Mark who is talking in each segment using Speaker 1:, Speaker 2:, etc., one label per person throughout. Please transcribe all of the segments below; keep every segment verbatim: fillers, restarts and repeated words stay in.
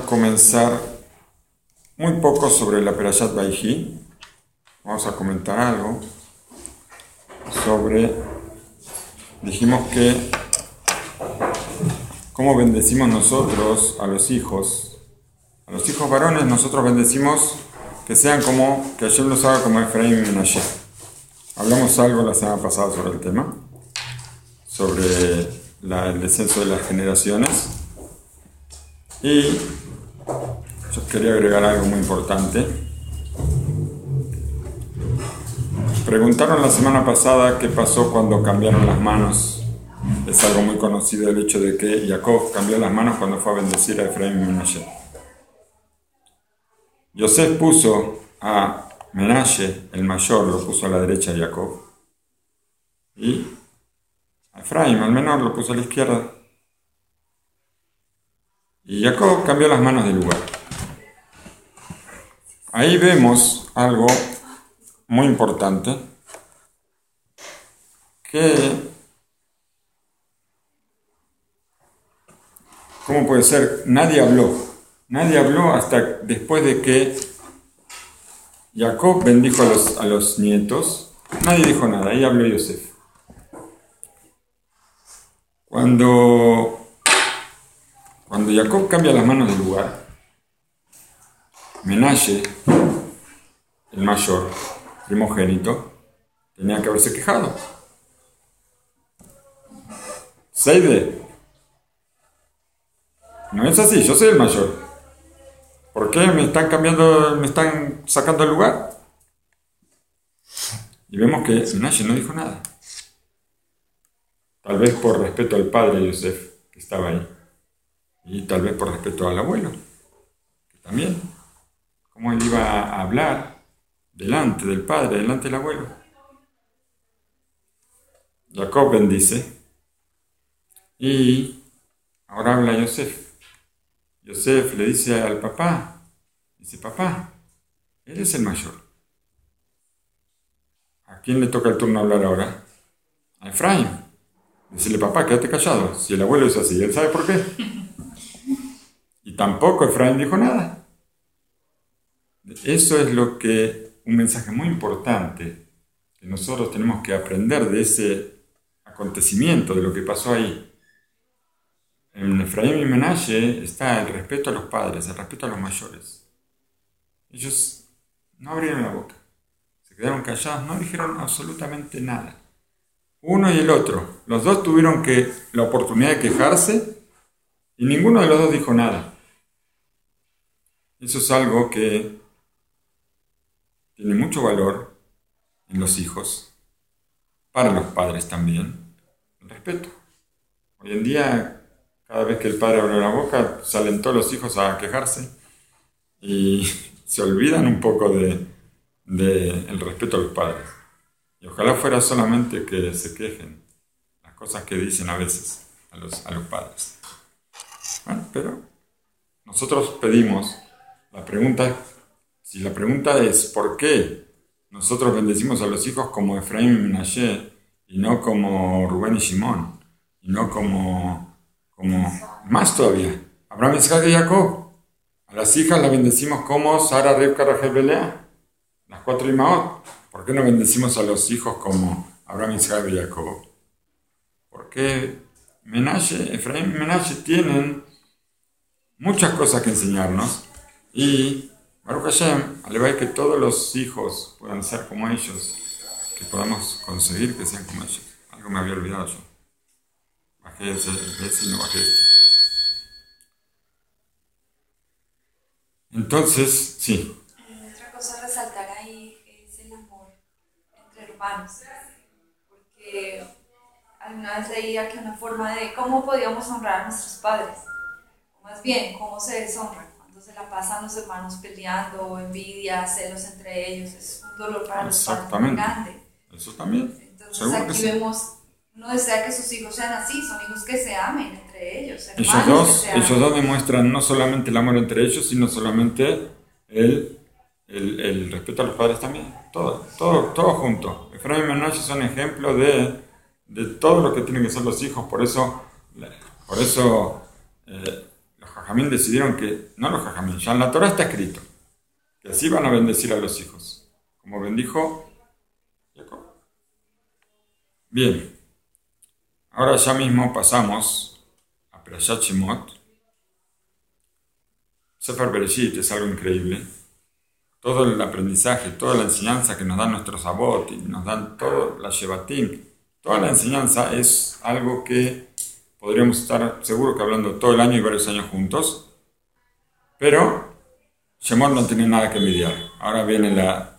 Speaker 1: comenzar muy poco sobre la Perashat Vayhi. Vamos a comentar algo sobre, dijimos que cómo bendecimos nosotros a los hijos. A los hijos varones nosotros bendecimos que sean como, que Hashem los haga como Efraín y Menashe. Hablamos algo la semana pasada sobre el tema, sobre la, el descenso de las generaciones. Y yo quería agregar algo muy importante. Preguntaron la semana pasada qué pasó cuando cambiaron las manos. Es algo muy conocido el hecho de que Jacob cambió las manos cuando fue a bendecir a Efraín y Menashe. Yosef puso a Menashe, el mayor, lo puso a la derecha de Jacob. Y a Efraín, al menor, lo puso a la izquierda. Y Jacob cambió las manos del lugar. Ahí vemos algo muy importante, que ¿cómo puede ser? Nadie habló. Nadie habló hasta después de que Jacob bendijo a los, a los nietos. Nadie dijo nada. Ahí habló Yosef. Cuando, cuando Jacob cambia las manos del lugar, Menashe, el mayor, primogénito, tenía que haberse quejado. Seide, no es así, yo soy el mayor. ¿Por qué me están cambiando, me están sacando el lugar? Y vemos que Menashe no dijo nada. Tal vez por respeto al padre Yosef, que estaba ahí. Y tal vez por respeto al abuelo, que también. ¿Cómo él iba a hablar delante del padre, delante del abuelo? Jacob bendice. Y ahora habla Yosef. Yosef le dice al papá, dice, papá, él es el mayor. ¿A quién le toca el turno hablar ahora? A Efraín. Dice, papá, quédate callado. Si el abuelo es así, ¿él sabe por qué? Y tampoco Efraín dijo nada. Eso es lo que, un mensaje muy importante que nosotros tenemos que aprender de ese acontecimiento, de lo que pasó ahí. En Efraín y Menashe está el respeto a los padres, el respeto a los mayores. Ellos no abrieron la boca, se quedaron callados, no dijeron absolutamente nada. Uno y el otro, los dos tuvieron que, la oportunidad de quejarse y ninguno de los dos dijo nada. Eso es algo que tiene mucho valor en los hijos, para los padres también, el respeto. Hoy en día, cada vez que el padre abre la boca, salen todos los hijos a quejarse y se olvidan un poco de, de el respeto a los padres. Y ojalá fuera solamente que se quejen las cosas que dicen a veces a los, a los padres. Bueno, pero nosotros pedimos, la pregunta, si la pregunta es ¿por qué nosotros bendecimos a los hijos como Efraín y Menashe y no como Rubén y Shimón y no como como más todavía, Abraham, Isaac y Jacob? A las hijas las bendecimos como Sara, Rivka, Rachel, Belea, las cuatro Imaot. ¿Por qué no bendecimos a los hijos como Abraham, Isaac y Jacob? Porque Menashe, Efraín y Menashe tienen muchas cosas que enseñarnos y Baruch Hashem, alevay que todos los hijos puedan ser como ellos, que podamos conseguir que sean como ellos. Algo me había olvidado yo. Bajé ese, ese y no bajé este. Entonces, sí.
Speaker 2: Otra cosa a resaltar ahí es el amor entre hermanos. Porque alguna vez leía que una forma de cómo podíamos honrar a nuestros padres, o más bien, cómo se deshonran, cuando se la pasan los hermanos peleando, envidia, celos entre ellos, es un dolor para los padres muy grande.
Speaker 1: Eso también.
Speaker 2: Entonces aquí vemos, uno desea que sus hijos sean así, son hijos que se amen entre ellos.
Speaker 1: Ellos dos, ellos dos demuestran no solamente el amor entre ellos, sino solamente el, el, el respeto a los padres también. Todo, todo, todo junto. Efraín y Menashe son ejemplos de, de todo lo que tienen que ser los hijos. Por eso, por eso eh, los los jajamín decidieron que, no los jajamín, ya en la Torah está escrito, que así van a bendecir a los hijos, como bendijo Jacob. Bien, ahora ya mismo pasamos a Perashat Shemot. Sefer Bereshit es algo increíble. Todo el aprendizaje, toda la enseñanza que nos dan nuestros abot y nos dan todo, la Shevatim, toda la enseñanza es algo que podríamos estar seguro que hablando todo el año y varios años juntos, pero Shemot no tiene nada que envidiar. Ahora viene la,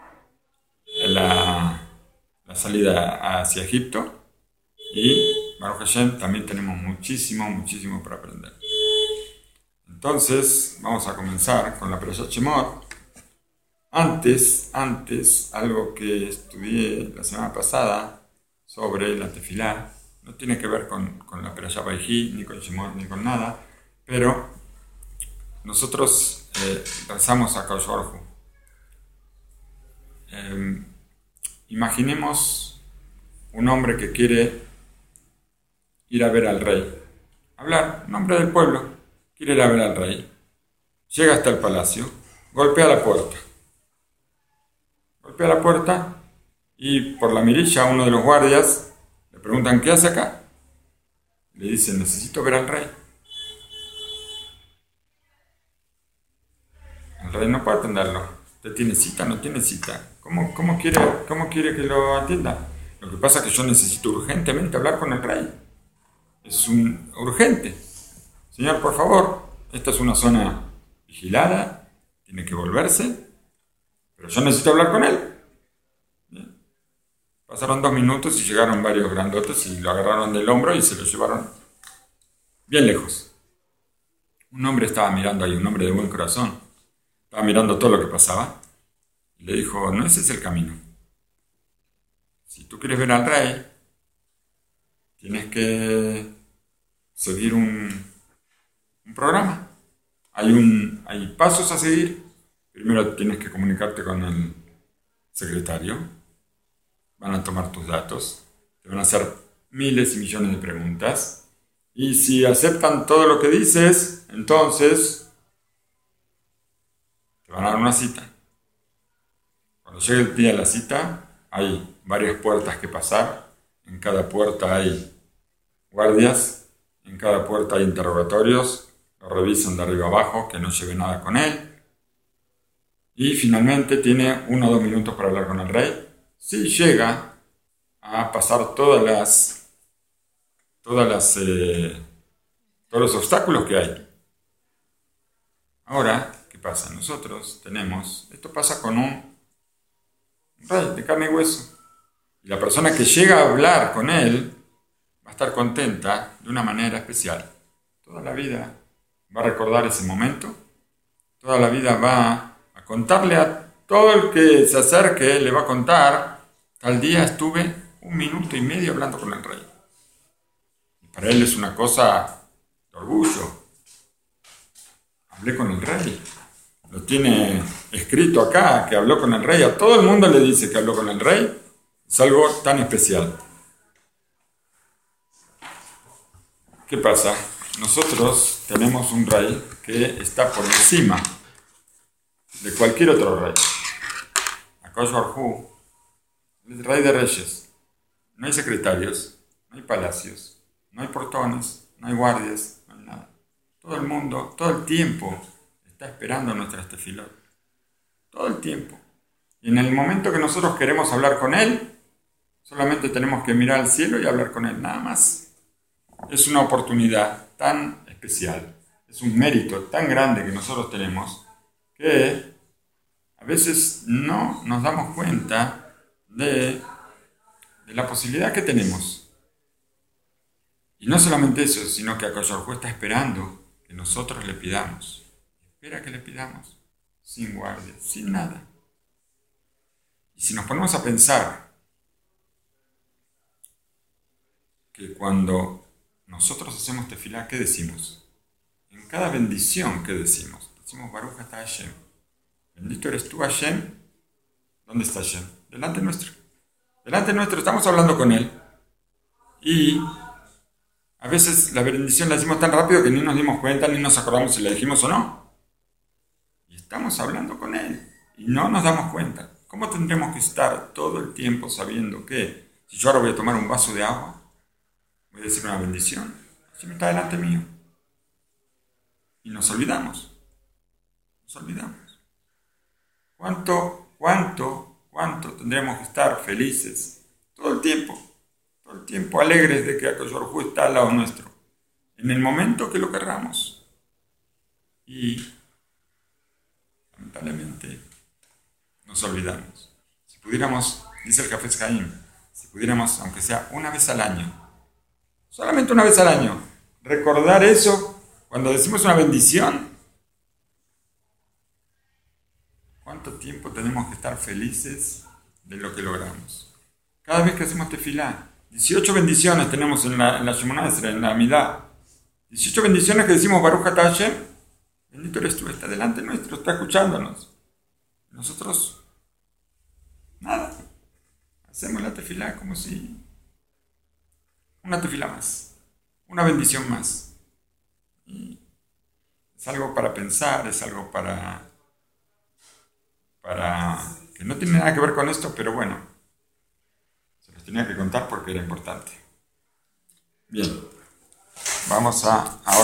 Speaker 1: la, la salida hacia Egipto y Baruch Hashem también tenemos muchísimo, muchísimo para aprender. Entonces vamos a comenzar con la Perashat Shemot. Antes, antes, algo que estudié la semana pasada sobre la tefilá, no tiene que ver con, con la Perashat Vayhi, ni con Shemot, ni con nada, pero nosotros eh, rezamos a Kadosh Baruj Hu. Eh, imaginemos un hombre que quiere ir a ver al rey, hablar, nombre del pueblo, quiere ir a ver al rey, llega hasta el palacio, golpea la puerta. Golpea la puerta y por la mirilla uno de los guardias le preguntan ¿qué hace acá? Le dicen necesito ver al rey. El rey no puede atenderlo. ¿Usted tiene cita? ¿No tiene cita? ¿Cómo, cómo, quiere, ¿Cómo quiere que lo atienda? Lo que pasa es que yo necesito urgentemente hablar con el rey. Es un urgente. Señor, por favor, esta es una zona vigilada, tiene que volverse. Pero yo necesito hablar con él. Bien. Pasaron dos minutos y llegaron varios grandotes y lo agarraron del hombro y se lo llevaron bien lejos. Un hombre estaba mirando ahí, un hombre de buen corazón. Estaba mirando todo lo que pasaba y le dijo, no, ese es el camino. Si tú quieres ver al rey, tienes que seguir un, un programa. Hay, un, hay pasos a seguir. Primero tienes que comunicarte con el secretario, van a tomar tus datos, te van a hacer miles y millones de preguntas, y si aceptan todo lo que dices, entonces te van a dar una cita. Cuando llegue el día de la cita, hay varias puertas que pasar, en cada puerta hay guardias, en cada puerta hay interrogatorios, lo revisan de arriba abajo, que no lleve nada con él. Y finalmente tiene uno o dos minutos para hablar con el rey. Si llega a pasar todas las, todas las, eh, todos los obstáculos que hay. Ahora, ¿qué pasa? Nosotros tenemos, esto pasa con un rey de carne y hueso. Y la persona que llega a hablar con él va a estar contenta de una manera especial. Toda la vida va a recordar ese momento. Toda la vida va a contarle a todo el que se acerque, le va a contar, tal día estuve un minuto y medio hablando con el rey. Y para él es una cosa de orgullo. Hablé con el rey. Lo tiene escrito acá, que habló con el rey. A todo el mundo le dice que habló con el rey. Es algo tan especial. ¿Qué pasa? Nosotros tenemos un rey que está por encima de cualquier otro rey. Akadosh Baruj Hu, el rey de reyes. No hay secretarios, no hay palacios, no hay portones, no hay guardias, no hay nada. Todo el mundo, todo el tiempo está esperando nuestras tefilot. Todo el tiempo. Y en el momento que nosotros queremos hablar con él, solamente tenemos que mirar al cielo y hablar con él, nada más. Es una oportunidad tan especial, es un mérito tan grande que nosotros tenemos, que a veces no nos damos cuenta de, de la posibilidad que tenemos. Y no solamente eso, sino que Akadosh Baruj Hu está esperando que nosotros le pidamos. Espera que le pidamos, sin guardia, sin nada. Y si nos ponemos a pensar que cuando nosotros hacemos tefilá, ¿qué decimos? En cada bendición, ¿qué decimos? Decimos Baruch atah Hashem. Bendito eres tú, Hashem. ¿Dónde está Hashem? Delante nuestro. Delante nuestro, estamos hablando con él. Y a A veces la bendición la decimos tan rápido que ni nos dimos cuenta, ni nos acordamos si la dijimos o no. Y estamos hablando con Él y no nos damos cuenta. ¿Cómo tendremos que estar todo el tiempo sabiendo que si yo ahora voy a tomar un vaso de agua, voy a decir una bendición? Si me está delante mío. Y nos olvidamos. Nos olvidamos. ¿Cuánto, cuánto, cuánto tendremos que estar felices todo el tiempo? Todo el tiempo alegres de que Akadosh Baruj Hu está al lado nuestro, en el momento que lo querramos. Y lamentablemente nos olvidamos. Si pudiéramos, dice el Hafetz Haim, si pudiéramos, aunque sea una vez al año, solamente una vez al año, recordar eso cuando decimos una bendición, ¿cuánto tiempo tenemos que estar felices de lo que logramos? Cada vez que hacemos tefilá, dieciocho bendiciones tenemos en la, en la Shemonah Esrei, en la Amidá. dieciocho bendiciones que decimos Baruch Atah Hashem. Bendito eres tú, está delante nuestro, está escuchándonos. Nosotros, nada. Hacemos la tefilá como si una tefilá más, una bendición más. Y es algo para pensar, es algo para, para que no tiene nada que ver con esto, pero bueno, se los tenía que contar porque era importante. Bien, vamos a ahora.